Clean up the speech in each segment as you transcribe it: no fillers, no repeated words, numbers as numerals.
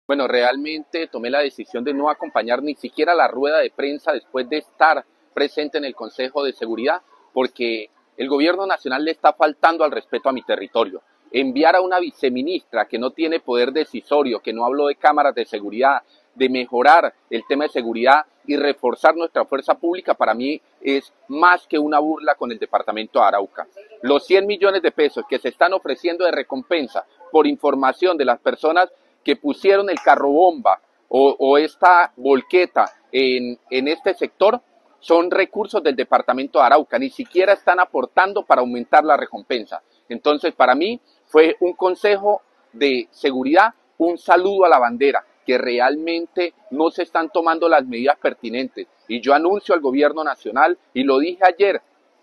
Bueno, realmente tomé la decisión de no acompañar ni siquiera la rueda de prensa después de estar presente en el Consejo de Seguridad, porque el gobierno nacional le está faltando al respeto a mi territorio. Enviar a una viceministra que no tiene poder decisorio, que no habló de cámaras de seguridad, de mejorar el tema de seguridad y reforzar nuestra fuerza pública, para mí es más que una burla con el departamento de Arauca. Los 100 millones de pesos que se están ofreciendo de recompensa por información de las personas que pusieron el carro bomba o esta volqueta en este sector son recursos del departamento de Arauca, ni siquiera están aportando para aumentar la recompensa. Entonces, para mí fue un consejo de seguridad, un saludo a la bandera, que realmente no se están tomando las medidas pertinentes. Y yo anuncio al gobierno nacional, y lo dije ayer,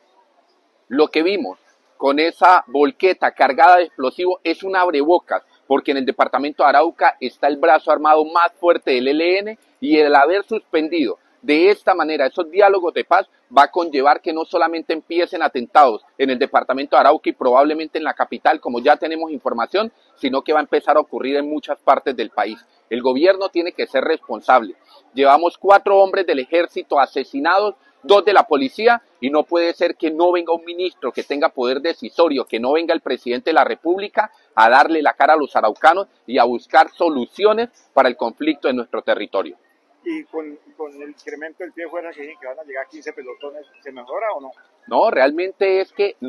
lo que vimos con esa volqueta cargada de explosivos es un abrebocas, porque en el departamento de Arauca está el brazo armado más fuerte del ELN, y el haber suspendido de esta manera esos diálogos de paz va a conllevar que no solamente empiecen atentados en el departamento de Arauca y probablemente en la capital, como ya tenemos información, sino que va a empezar a ocurrir en muchas partes del país. El gobierno tiene que ser responsable. Llevamos 4 hombres del ejército asesinados, 2 de la policía, y no puede ser que no venga un ministro que tenga poder decisorio, que no venga el presidente de la República a darle la cara a los araucanos y a buscar soluciones para el conflicto en nuestro territorio. Y con el incremento del pie de fuerza que dicen que van a llegar 15 pelotones, ¿se mejora o no? No, realmente es que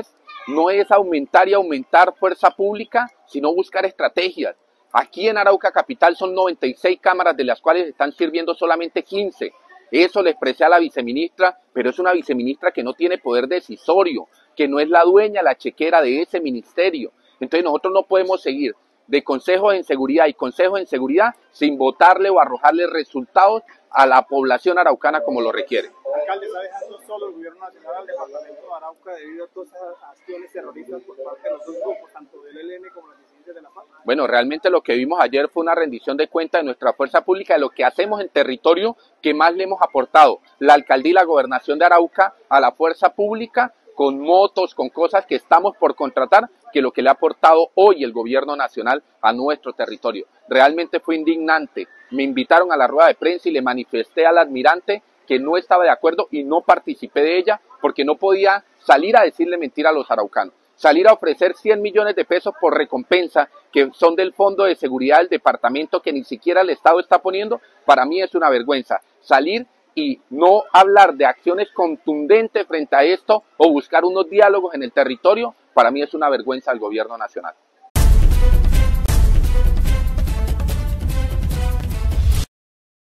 no es aumentar y aumentar fuerza pública, sino buscar estrategias. Aquí en Arauca Capital son 96 cámaras, de las cuales están sirviendo solamente 15. Eso le expresé a la viceministra, pero es una viceministra que no tiene poder decisorio, que no es la dueña, la chequera de ese ministerio. Entonces nosotros no podemos seguir de consejos en seguridad y consejos en seguridad sin votarle o arrojarle resultados a la población araucana como lo requiere. Alcalde, ¿está dejando solo el gobierno nacional al departamento de Arauca debido a todas esas acciones terroristas por parte de los dos grupos, tanto del ELN como los disidentes de la FARC? Bueno, realmente lo que vimos ayer fue una rendición de cuentas de nuestra fuerza pública, de lo que hacemos en territorio, que más le hemos aportado la alcaldía y la gobernación de Arauca a la fuerza pública, con motos, con cosas que estamos por contratar, que lo que le ha aportado hoy el gobierno nacional a nuestro territorio. Realmente fue indignante. Me invitaron a la rueda de prensa y le manifesté al admirante que no estaba de acuerdo y no participé de ella porque no podía salir a decirle mentira a los araucanos. Salir a ofrecer 100 millones de pesos por recompensa, que son del Fondo de Seguridad del departamento, que ni siquiera el Estado está poniendo, para mí es una vergüenza. Salir y no hablar de acciones contundentes frente a esto o buscar unos diálogos en el territorio, para mí es una vergüenza al gobierno nacional.